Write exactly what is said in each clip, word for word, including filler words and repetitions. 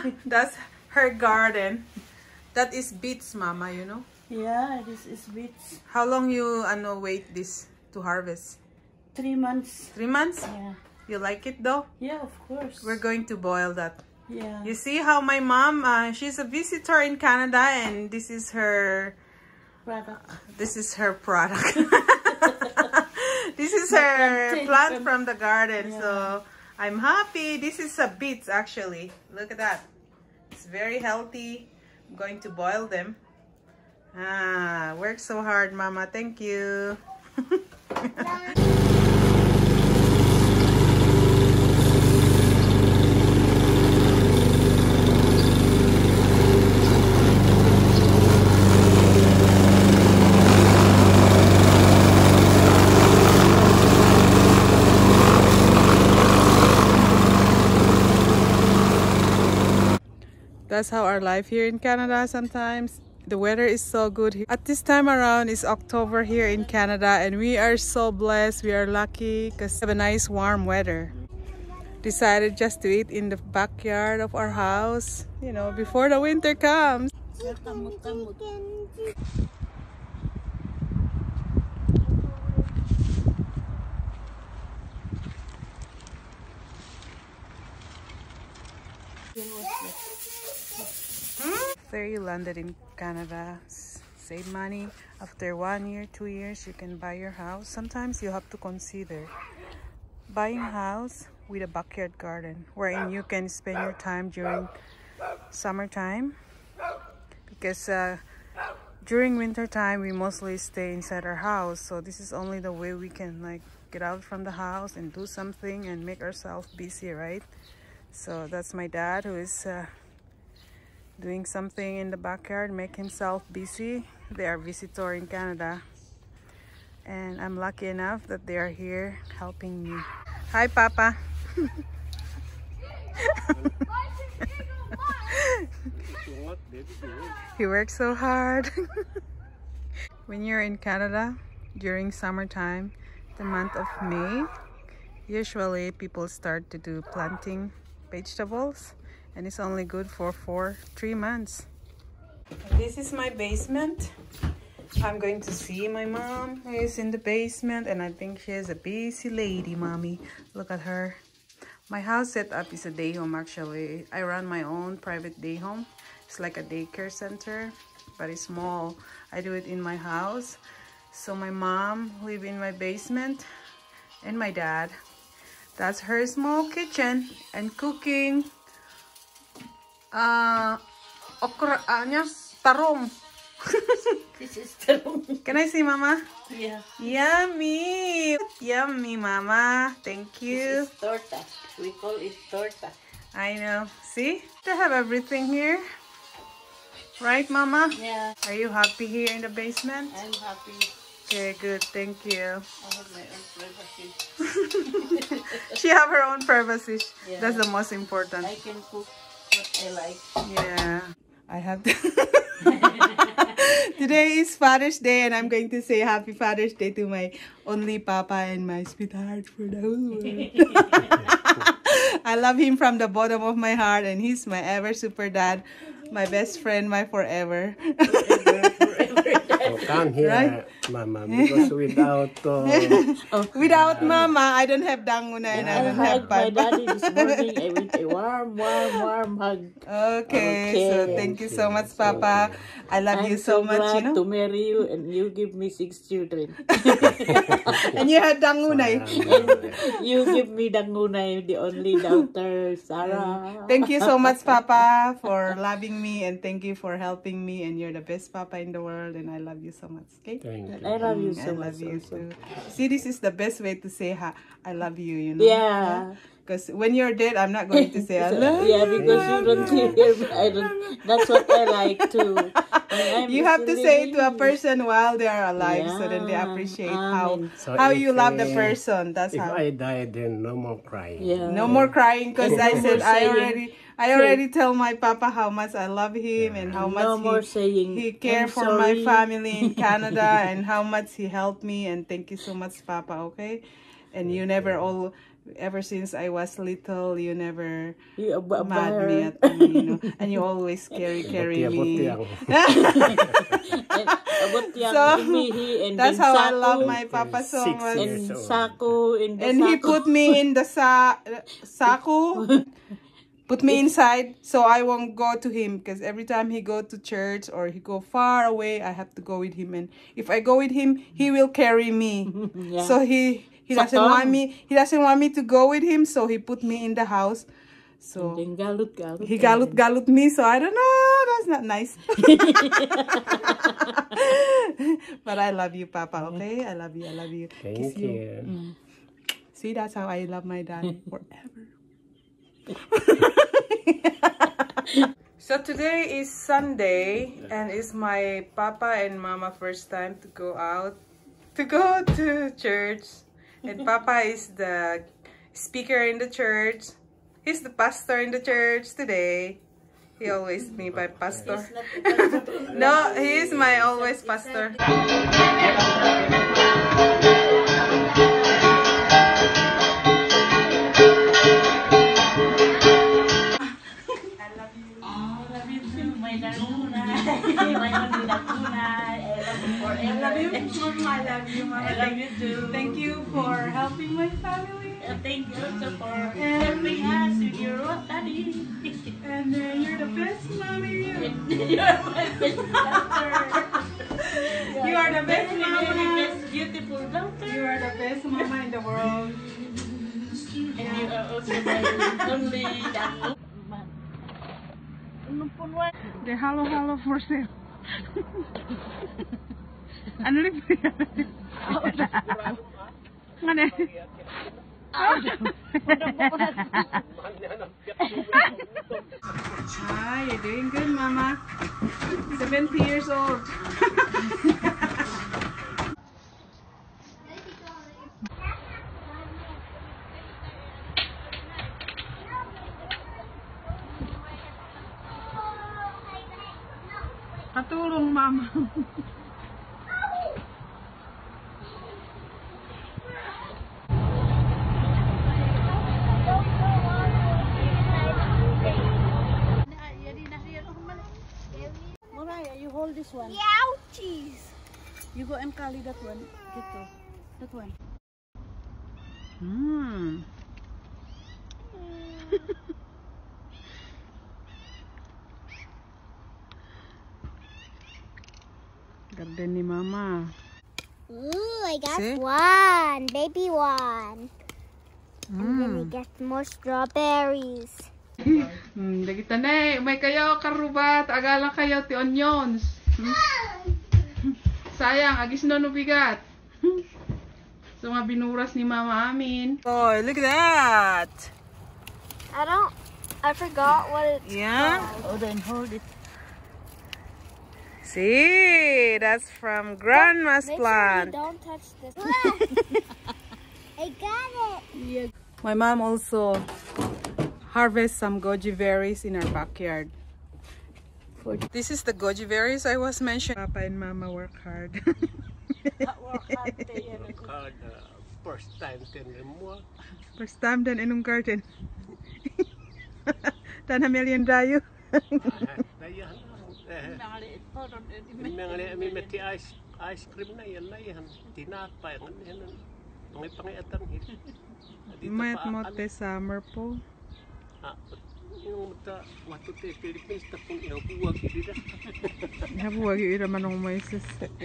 That's her garden. That is beets, Mama, you know? Yeah, this is beets. How long you ano, wait this to harvest? Three months. Three months? Yeah. You like it though? Yeah, of course. We're going to boil that. Yeah. You see how my mom, uh, she's a visitor in Canada, and this is her Product. This is her product. This is her plant from the garden. Yeah. So I'm happy. This is a beets actually. Look at that. It's very healthy. I'm going to boil them. Ah, work so hard, Mama. Thank you. That's how our life here in Canada sometimes. The weather is so good here. At this time around, it's October here in Canada, and we are so blessed. We are lucky because we have a nice warm weather. Decided just to eat in the backyard of our house, you know, before the winter comes. After you landed in Canada, save money. After one year, two years, you can buy your house. Sometimes you have to consider buying a house with a backyard garden wherein you can spend your time during summertime, because uh, during winter time we mostly stay inside our house. So this is only the way we can like get out from the house and do something and make ourselves busy, right? So that's my dad who is uh, doing something in the backyard, make himself busy. They are visitor in Canada, and I'm lucky enough that they are here helping me. Hi, Papa. He works so hard. When you're in Canada during summertime, the month of May, usually people start to do planting vegetables, and it's only good for four, three months. This is my basement. I'm going to see my mom who is in the basement, and I think she is a busy lady, Mommy. Look at her. My house setup is a day home actually. I run my own private day home. It's like a daycare center, but it's small. I do it in my house. So my mom live in my basement, and my dad. That's her small kitchen and cooking. Uh, okra, anya, tarong. This is tarong. Can I see, Mama? Yeah. Yummy. Yummy, Mama. Thank you. This is torta. We call it torta. I know. See? They have everything here. Right, Mama? Yeah. Are you happy here in the basement? I'm happy. Okay, good. Thank you. I have my own privacy. She have her own privacy. Yeah. That's the most important. I can cook what I like. Yeah. I have to. Today is Father's Day, and I'm going to say Happy Father's Day to my only Papa and my sweetheart for the whole world. I love him from the bottom of my heart, and he's my ever super dad, my best friend, my forever. Forever, forever. Oh, come here, Right? Mama, because without uh, Oh, Without Mama, I don't have danguna and I I don't have hugged my Papa. daddy this morning. I went a warm, warm, warm hug. Okay, Okay. so thank you so much, Papa. I love I'm you so much, glad you know. to marry you, and you give me six children. And you had dangunay. You give me Dangunay, the only daughter, Sarah. Thank you so much, Papa, for loving me, and thank you for helping me. And you're the best Papa in the world, and I love you so much. Okay. thank you. I love you Mm, so I much. love you also. too. See, this is the best way to say ha I love you, you know. Yeah. Because when you're dead, I'm not going to say I love Yeah, you. because you don't hear me. I don't. That's what I like too. When I'm You have to say it to a listening. person while they are alive, so then they Yeah, appreciate how amen. So how if, you love the uh, person. That's If how. I die, then no more crying. Yeah. No more crying, because I No said more I saying- already I already tell my Papa how much I love him and how much No more he saying. he care "I'm for my sorry." family in Canada and how much he helped me, and thank you so much, Papa. Okay, and you never all Ever since I was little, you never You aba- mad aba- me at me, you know, and you always carry carry me. Butiang-butiang. and abot yang So, umihi and That's then how I sako, love my papa so Six much. and years old. sako in the And he sako. put me in the sa saku, put me inside, so I won't go to him because every time he go to church or he go far away, I have to go with him. And if I go with him, he will carry me. Yeah. So he he doesn't Sakang. want me. He doesn't want me to go with him, so he put me in the house. And So then galut galut. he galut galut me. So I don't know. That's not nice. But I love you, Papa. Okay, I love you. I love you. Kiss Thank you. Mm. See, that's how I love my dad forever. So today is Sunday and it's my papa and mama first time to go out to go to church, and Papa is the speaker in the church. He's the pastor in the church today. He always me by pastor. No, he is my always pastor. I love you, Mama. I love you, Mama. I love you too. Thank you for helping my family. Uh, Thank you also for helping us with your work, Daddy. And uh, you're the best, Mommy. You are my best daughter. You are the best, Very, Mama. very best, beautiful daughter. You are the best mama in the world. And you are also my only daughter. Ano po ba? The halo halo for sale. Ano rin po yan? Ano? Ah, you're doing good, Mama. seventy years old. Katulong, Mama. Mariah, you hold this one. Ouchies! You go and carry that one. Get to that one. Hmm. Garden ni Mama. Ooh, I got See? one. Baby one. And then we Mm. get more strawberries. Hmm, dagita na eh. Umay kayo, karubat. Agalang kayo, ti onions. Hmm? Sayang, agis no no bigat. So, nga binuras ni Mama amin. Oh, look at that. I don't, I forgot what it's Yeah. called. Oh, then hold it. See, that's from Grandma's Make plant. sure you don't touch this. I got it. My mom also harvests some goji berries in our backyard. This is the goji berries I was mentioning. Papa and Mama work hard. Card, uh, first time tender mo. First time dan inong garden. Dan a million dayo. Dayan. Mga may mati ice ice cream na yan na yan. Tinapay ang yan. Pangay pangayatan hit. Mayat mo te summer po. Ah, yung mata wato te Philippines ta pun iyo buwag dida. Habuwag yung iraman ng Moises.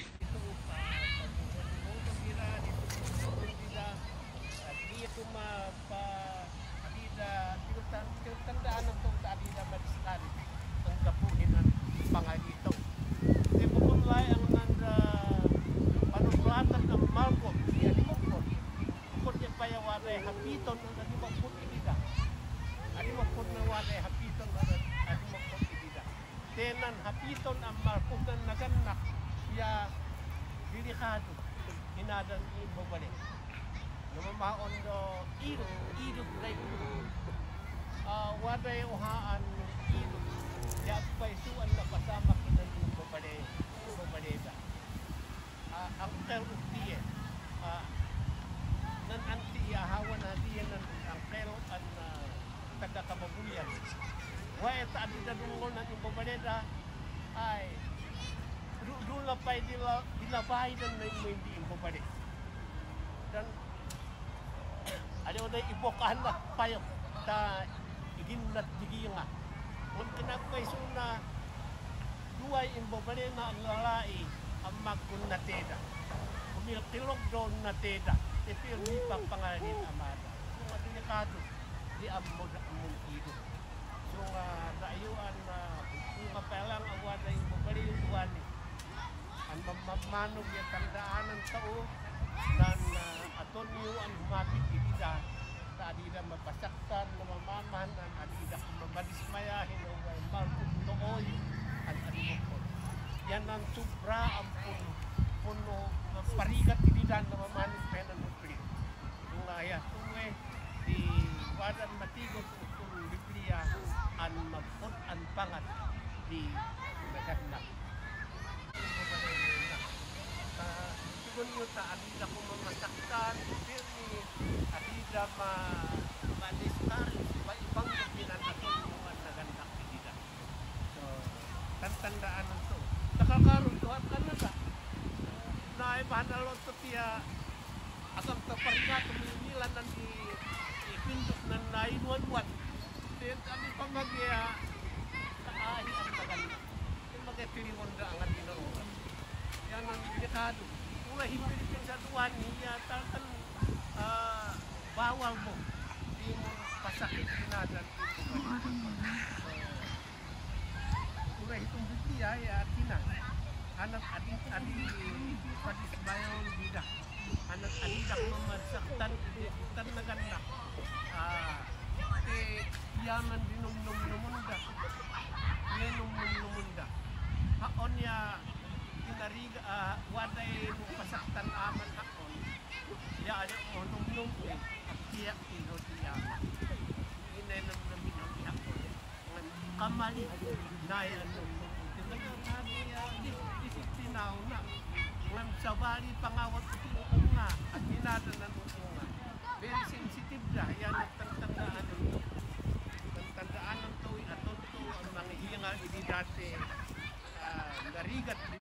Tandaan ng tong sa Adida Madistan ang kapuhin ang pangagito. Di po kung lay ang nanda panusulatan ang Malcolm niya di mo po. Kung niya payawaray hapiton ang nadi mo po ibida. Adi mo po nawaray hapiton ang nadi mo po ibida. Tenan hapiton ang Malcolm na naganak ya delikado. Hinadan ibo balik. Namamaon do iro, iro like uh, waday uhaan ilo. Kaya paisuan na pasama kinayong babade, babadeda. Uh, ang terutiye, uh, nan anti ahawan na diyan ng pero an taga kamabuyan. Why ta adi da dungol na yung babaleda ay dula pa dila dilabay dan na yung hindi yung babali. Dan ano na ibokahan na payo ta igin na digi nga. Kung kinakay suna duay yung babali na ang lalai ang magkun na teda. Kumilog doon na teda. Ito yung lipang pangalan amada. Yung mga delikado, di amod amon ido. So nga, naayuan na kung kapalang awan na yung babali yung duwan ni. Ang mamamanog yung tandaan ng tao dan uh, aton yung ang humapit ibida sa adida mapasaktan na mamaman ang adida mabadismayahin o may malpun nooy ang adimokon. Yan ang sobra ang puno puno parigat ibida na mamanin penan nukli. Kung ayat tuwe di wadan matigot kung Biblia ang magpun ang pangat di naganda. Kung yun ta, adida ko mamasaktan, pirmi, adida ma ma-discourage, ba ibang gabinan na ito yung nagandak adida. So, tantandaan ng ito. Nakakaroon ito at kanada. Naibahanalon ito tiya, asang taparga, tumililan ng ipindok ng nainuan-wan. Then, kami pa mag-iya, kaahi ang nagandak. Yung mag-epiliwan na ang adinoon. Yan ang delikado. Kung nahipilit sa duwan niya, talagang uh, bawal mo. Hindi mo pasakit sinadan. Kung nahitong Biblia, ay atina. Anak adik adik patisbayaw bida. Anak adidak mamadsaktan, iditan na ganda. Ah, te yaman dinum-num-numunda. Yenum-num-numunda. Haon ya nariga uh, waday mo pasaktan aman hakon ya ada mo nung nung at tiyak ino tiyak inay nang namin ang hakon kamali na yan nung nung tinagawin niya disiplinao na ng sabali pangawat ito